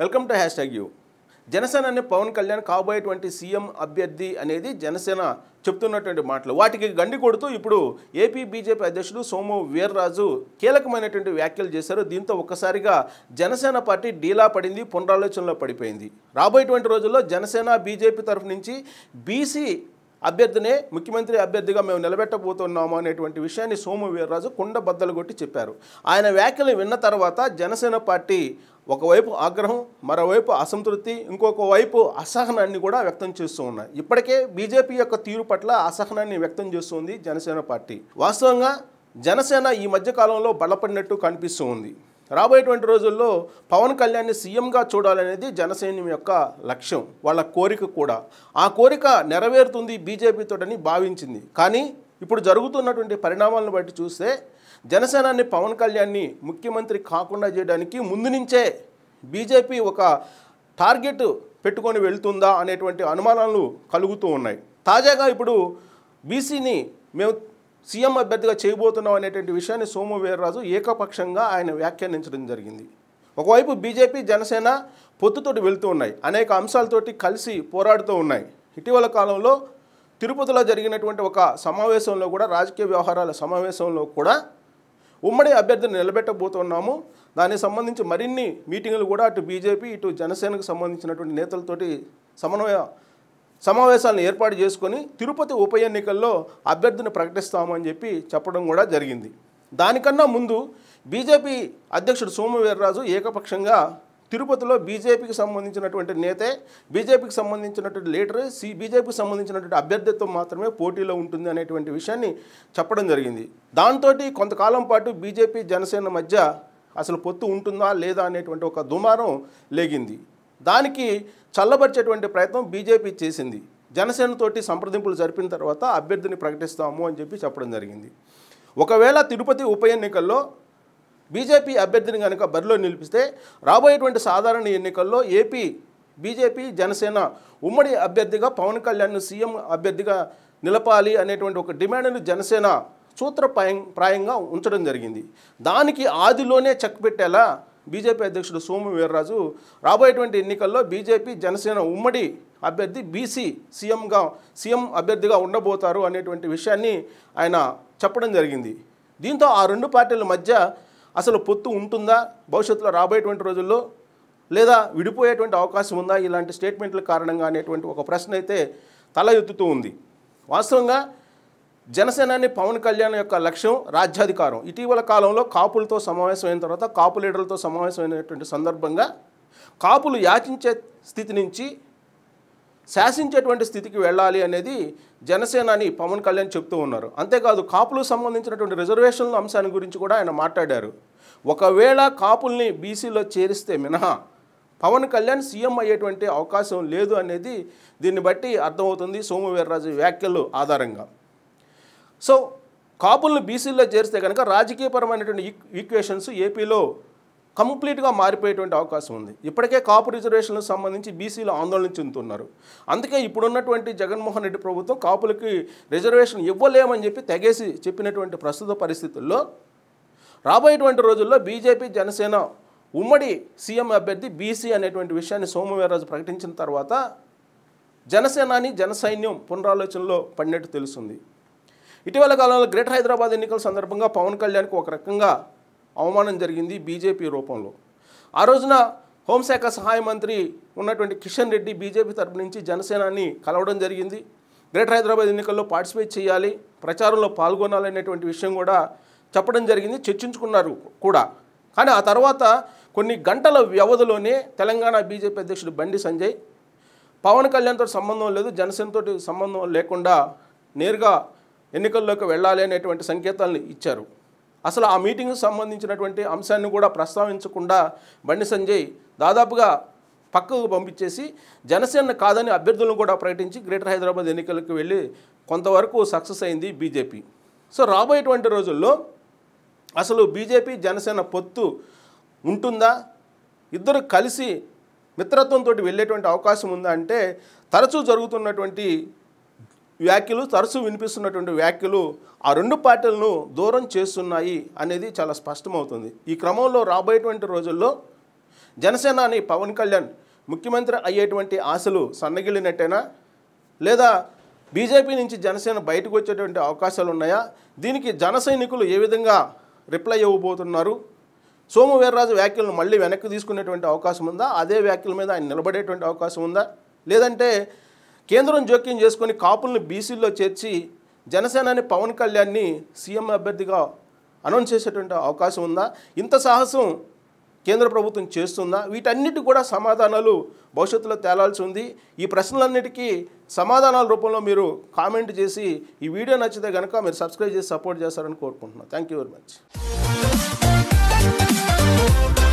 Welcome to HashtagU. Janasena అనే Pawan Kalyan కాబోయేటువంటి CM అభ్యర్థి అనేది జనసేన చెప్తున్నటువంటి మాటలు. వాటికి గండి కొడుతూ ఇప్పుడు ఏపీ బీజేపీ అధ్యక్షుడు సోము వీర్రాజు కీలకమైనటువంటి వ్యాఖ్యలు చేశారు. దీంతో ఒక్కసారిగా జనసేన పార్టీ డీలా పడింది, పునరాలోచనలో పడిపోయింది. రాబోయేటువంటి రోజుల్లో జనసేన బీజేపీ తరఫు నుంచి బీసీ అభ్యర్థినే ముఖ్యమంత్రి అభ్యర్థిగా మేము నిలబెట్టబోతున్నాము అనేటువంటి విషయాన్ని సోము వీర్రాజు కుండ బద్దలు కొట్టి చెప్పారు. ఆయన వ్యాఖ్యలు విన్న తర్వాత జనసేన పార్టీ ఒకవైపు ఆగ్రహం, మరోవైపు అసంతృప్తి, ఇంకొక వైపు అసహనాన్ని కూడా వ్యక్తం చేస్తూ ఉన్నాయి. ఇప్పటికే బీజేపీ యొక్క తీరు పట్ల అసహనాన్ని వ్యక్తం చేస్తుంది జనసేన పార్టీ. వాస్తవంగా జనసేన ఈ మధ్యకాలంలో బలపడినట్టు కనిపిస్తూ ఉంది. రాబోయేటువంటి రోజుల్లో పవన్ కళ్యాణ్ని సీఎంగా చూడాలనేది జనసేన యొక్క లక్ష్యం, వాళ్ళ కోరిక కూడా. ఆ కోరిక నెరవేరుతుంది బీజేపీతోటని భావించింది. కానీ ఇప్పుడు జరుగుతున్నటువంటి పరిణామాలను బట్టి చూస్తే జనసేనాన్ని పవన్ కళ్యాణ్ని ముఖ్యమంత్రి కాకుండా చేయడానికి ముందు నుంచే బీజేపీ ఒక టార్గెట్ పెట్టుకొని వెళ్తుందా అనేటువంటి అనుమానాలు కలుగుతూ ఉన్నాయి. తాజాగా ఇప్పుడు బీసీని మేము సీఎం అభ్యర్థిగా చేయబోతున్నాం అనేటువంటి విషయాన్ని సోము వీర్రాజు ఏకపక్షంగా ఆయన వ్యాఖ్యానించడం జరిగింది. ఒకవైపు బీజేపీ జనసేన పొత్తుతోటి వెళ్తూ ఉన్నాయి, అనేక అంశాలతోటి కలిసి పోరాడుతూ ఉన్నాయి. ఇటీవల కాలంలో తిరుపతిలో జరిగినటువంటి ఒక సమావేశంలో కూడా, రాజకీయ వ్యవహారాల సమావేశంలో కూడా ఉమ్మడి అభ్యర్థిని నిలబెట్టబోతున్నాము, దానికి సంబంధించి మరిన్ని మీటింగులు కూడా అటు బీజేపీ ఇటు జనసేనకు సంబంధించినటువంటి నేతలతోటి సమావేశాలను ఏర్పాటు చేసుకొని తిరుపతి ఉప ఎన్నికల్లో అభ్యర్థిని ప్రకటిస్తామని చెప్పి చెప్పడం కూడా జరిగింది. దానికన్నా ముందు బీజేపీ అధ్యక్షుడు సోము వీర్రాజు ఏకపక్షంగా తిరుపతిలో బీజేపీకి సంబంధించినటువంటి నేతే, బీజేపీకి సంబంధించినటువంటి లీడర్, బీజేపీకి సంబంధించినటువంటి అభ్యర్థిత్వం మాత్రమే పోటీలో ఉంటుంది అనేటువంటి విషయాన్ని చెప్పడం జరిగింది. దాంతో కొంతకాలం పాటు బీజేపీ జనసేన మధ్య అసలు పొత్తు ఉంటుందా లేదా అనేటువంటి ఒక దుమారం లేగింది. దానికి చల్లబరిచేటువంటి ప్రయత్నం బీజేపీ చేసింది. జనసేనతోటి సంప్రదింపులు జరిపిన తర్వాత అభ్యర్థిని ప్రకటిస్తాము అని చెప్పి చెప్పడం జరిగింది. ఒకవేళ తిరుపతి ఉప ఎన్నికల్లో బీజేపీ అభ్యర్థిని కనుక బరిలో నిలిపిస్తే రాబోయేటువంటి సాధారణ ఎన్నికల్లో ఏపీ బీజేపీ జనసేన ఉమ్మడి అభ్యర్థిగా పవన్ కళ్యాణ్ను సీఎం అభ్యర్థిగా నిలపాలి అనేటువంటి ఒక డిమాండ్ను జనసేన సూత్రప్రాయంగా ఉంచడం జరిగింది. దానికి ఆదిలోనే చెక్ పెట్టేలా బీజేపీ అధ్యక్షుడు సోము వీర్రాజు రాబోయేటువంటి ఎన్నికల్లో బీజేపీ జనసేన ఉమ్మడి అభ్యర్థి బీసీ సీఎం అభ్యర్థిగా ఉండబోతారు అనేటువంటి విషయాన్ని ఆయన చెప్పడం జరిగింది. దీంతో ఆ రెండు పార్టీల మధ్య అసలు పొత్తు ఉంటుందా భవిష్యత్తులో రాబోయేటువంటి రోజుల్లో, లేదా విడిపోయేటువంటి అవకాశం ఉందా ఇలాంటి స్టేట్మెంట్ల కారణంగా అనేటువంటి ఒక ప్రశ్న అయితే తల ఎత్తుతూ ఉంది. వాస్తవంగా జనసేనాని పవన్ కళ్యాణ్ యొక్క లక్ష్యం రాజ్యాధికారం. ఇటీవల కాలంలో కాపులతో సమావేశమైన తర్వాత, కాపు లీడర్లతో సమావేశమైనటువంటి సందర్భంగా కాపులు యాచించే స్థితి నుంచి శాసించేటువంటి స్థితికి వెళ్ళాలి అనేది జనసేనాని పవన్ కళ్యాణ్ చెప్తూ ఉన్నారు. అంతేకాదు కాపులకు సంబంధించినటువంటి రిజర్వేషన్ల అంశాన్ని గురించి కూడా ఆయన మాట్లాడారు. ఒకవేళ కాపుల్ని బీసీలో చేరిస్తే మినహా పవన్ కళ్యాణ్ సీఎం అయ్యేటువంటి అవకాశం లేదు అనేది దీన్ని బట్టి అర్థమవుతుంది సోము వీర్రాజు వ్యాఖ్యలు ఆధారంగా. సో కాపులను బీసీలో చేరిస్తే కనుక రాజకీయపరమైనటువంటి ఈక్వేషన్స్ ఏపీలో కంప్లీట్గా మారిపోయేటువంటి అవకాశం ఉంది. ఇప్పటికే కాపు రిజర్వేషన్లకు సంబంధించి బీసీలు ఆందోళన చెందుతున్నారు. అందుకే ఇప్పుడున్నటువంటి జగన్మోహన్ రెడ్డి ప్రభుత్వం కాపులకి రిజర్వేషన్ ఇవ్వలేమని చెప్పి తెగేసి చెప్పినటువంటి ప్రస్తుత పరిస్థితుల్లో రాబోయేటువంటి రోజుల్లో బీజేపీ జనసేన ఉమ్మడి సీఎం అభ్యర్థి బీసీ అనేటువంటి విషయాన్ని సోము వీర్రాజు ప్రకటించిన తర్వాత జనసేనాని జనసైన్యం పునరాలోచనలో పడినట్టు తెలుస్తుంది. ఇటీవల కాలంలో గ్రేటర్ హైదరాబాద్ ఎన్నికల సందర్భంగా పవన్ కళ్యాణ్కి ఒక రకంగా అవమానం జరిగింది బీజేపీ రూపంలో. ఆ రోజున హోంశాఖ సహాయ మంత్రి ఉన్నటువంటి కిషన్ రెడ్డి బీజేపీ తరపు నుంచి జనసేనాన్ని కలవడం జరిగింది. గ్రేటర్ హైదరాబాద్ ఎన్నికల్లో పార్టిసిపేట్ చేయాలి, ప్రచారంలో పాల్గొనాలనేటువంటి విషయం కూడా చెప్పడం జరిగింది, చర్చించుకున్నారు కూడా. కానీ ఆ తర్వాత కొన్ని గంటల వ్యవధిలోనే తెలంగాణ బీజేపీ అధ్యక్షుడు బండి సంజయ్ పవన్ కళ్యాణ్తో సంబంధం లేదు, జనసేనతో సంబంధం లేకుండా నేరుగా ఎన్నికల్లోకి వెళ్ళాలి అనేటువంటి సంకేతాలను ఇచ్చారు. అసలు ఆ మీటింగ్కి సంబంధించినటువంటి అంశాన్ని కూడా ప్రస్తావించకుండా బండి సంజయ్ దాదాపుగా పక్కకు పంపించేసి జనసేన కాదని అభ్యర్థులను కూడా ప్రకటించి గ్రేటర్ హైదరాబాద్ ఎన్నికలకు వెళ్ళి కొంతవరకు సక్సెస్ అయింది బీజేపీ. సో రాబోయేటువంటి రోజుల్లో అసలు బీజేపీ జనసేన పొత్తు ఉంటుందా, ఇద్దరు కలిసి మిత్రత్వంతో వెళ్ళేటువంటి అవకాశం ఉందా అంటే తరచూ జరుగుతున్నటువంటి వ్యాఖ్యలు, తరచూ వినిపిస్తున్నటువంటి వ్యాఖ్యలు ఆ రెండు పార్టీలను దూరం చేస్తున్నాయి అనేది చాలా స్పష్టమవుతుంది. ఈ క్రమంలో రాబోయేటువంటి రోజుల్లో జనసేనాని పవన్ కళ్యాణ్ ముఖ్యమంత్రి అయ్యేటువంటి ఆశలు సన్నగిల్లినట్టేనా, లేదా బీజేపీ నుంచి జనసేన బయటకు వచ్చేటువంటి అవకాశాలు ఉన్నాయా? దీనికి జన సైనికులు ఏ విధంగా రిప్లై ఇవ్వబోతున్నారు? సోము వీర్రాజు వ్యాఖ్యలను మళ్ళీ వెనక్కి తీసుకునేటువంటి అవకాశం ఉందా? అదే వ్యాఖ్యల మీద ఆయన నిలబడేటువంటి అవకాశం ఉందా? లేదంటే కేంద్రం జోక్యం చేసుకొని కాపుల్ని బీసీల్లో చేర్చి జనసేనాని పవన్ కళ్యాణ్ని సీఎం అభ్యర్థిగా అనౌన్స్ చేసేటువంటి అవకాశం ఉందా? ఇంత సాహసం కేంద్ర ప్రభుత్వం చేస్తుందా? వీటన్నిటి కూడా సమాధానాలు భవిష్యత్తులో తేలాల్సి ఉంది. ఈ ప్రశ్నలన్నిటికీ సమాధానాల రూపంలో మీరు కామెంట్ చేసి ఈ వీడియో నచ్చితే కనుక మీరు సబ్స్క్రైబ్ చేసి సపోర్ట్ చేస్తారని కోరుకుంటున్నాను. Thank you very much.